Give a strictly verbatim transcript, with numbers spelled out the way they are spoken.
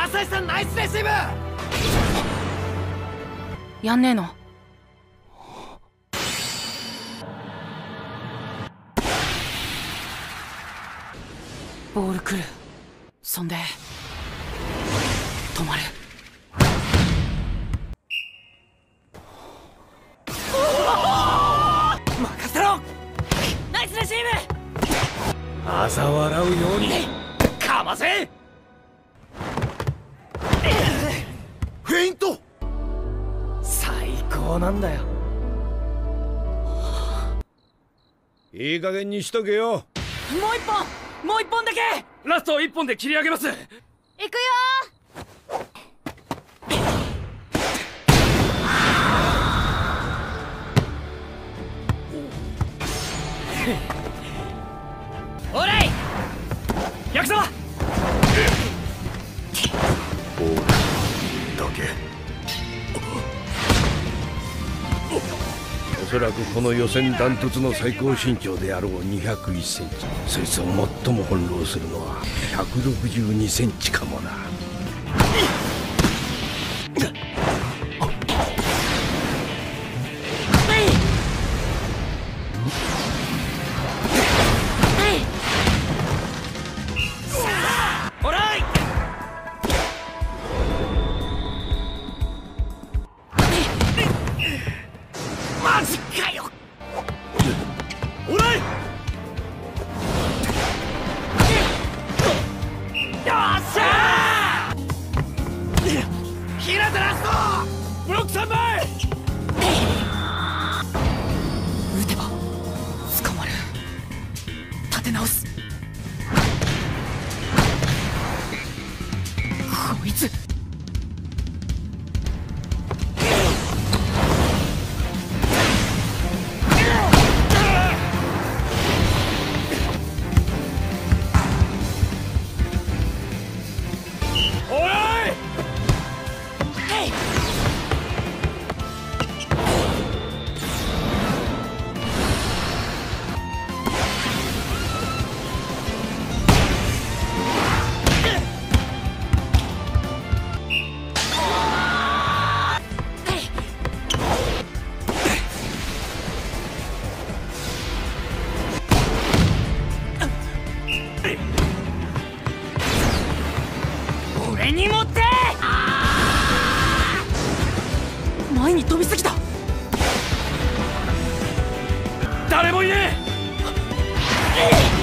朝日さんナイスレシーブ。 やんねえの？ボール来る。そんで止まる。 任せろ。 ナイスレシーブ。嘲笑うようにかませ。フェイント。最高なんだよ。いい加減にしとけよ。 もう一本、もう一本だけ。 ラスト一本で切り上げます。 行くよー。おれい焼くぞ。 ボールだけ。おそらくこの予選ダントツの最高身長であろうにひゃくいっセンチ。そいつを最も翻弄するのはひゃくろくじゅうにセンチかもな。マジかよ。おらい。よっしゃー。ひなたラスト。ブロックさんばい。 打てば捕まる。立て直す。こいつ俺に持って。前に飛びすぎた。誰もいねえ。